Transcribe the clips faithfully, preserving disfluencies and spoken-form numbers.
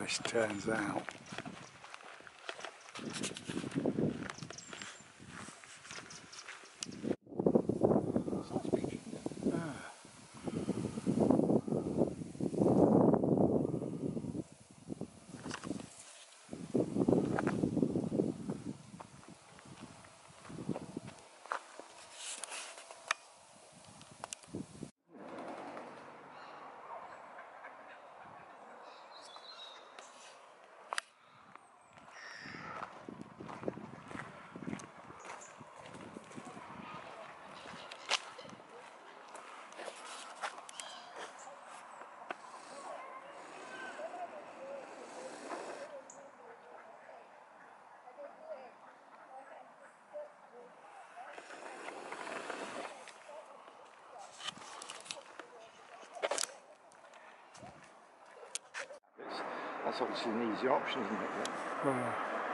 this turns out. That's obviously an easy option, isn't it? Yeah. Oh.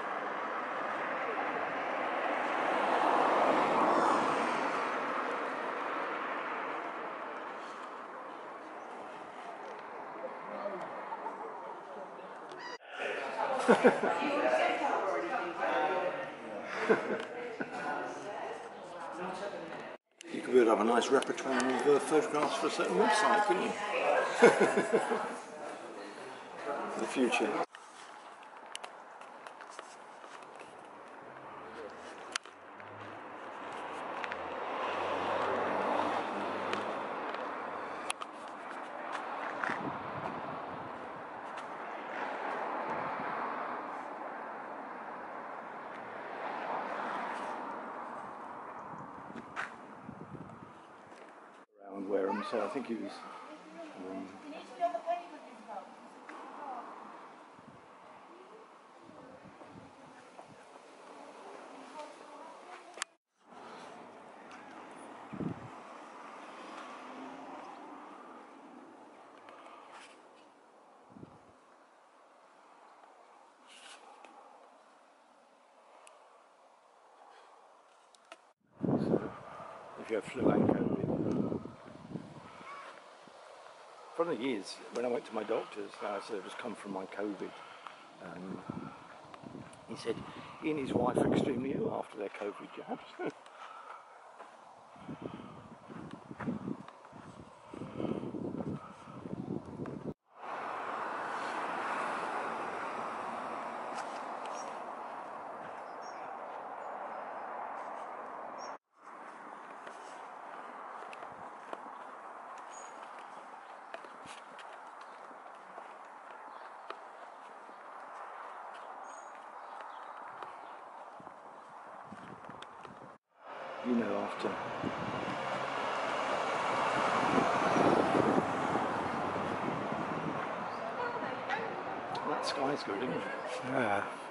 You could have a nice repertoire of uh, photographs for a certain website, couldn't you? For the future. Around Wareham, so I think he was. Um, if you have flu and COVID. Funny is, when I went to my doctor's, I said I've just come from my COVID. Um, he said he and his wife are extremely ill after their COVID jabs. You know, after that sky's good, isn't it? Yeah.